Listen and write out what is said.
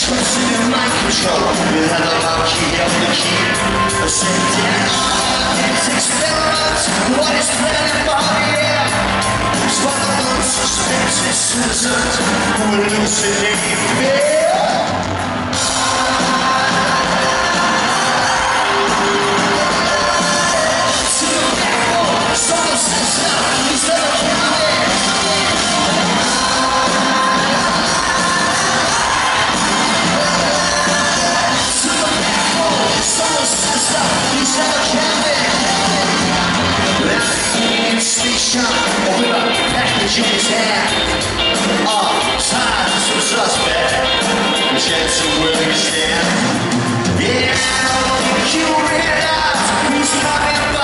Twisted in mind control, you have a monkey of the key. A sentence, it's experiments. What is planning for the air? It's one of those suspenses, citizens who hallucinate fear. With a package in his hand, all sides of suspect, a chance of willing to stand. Yeah, you realize who's coming back.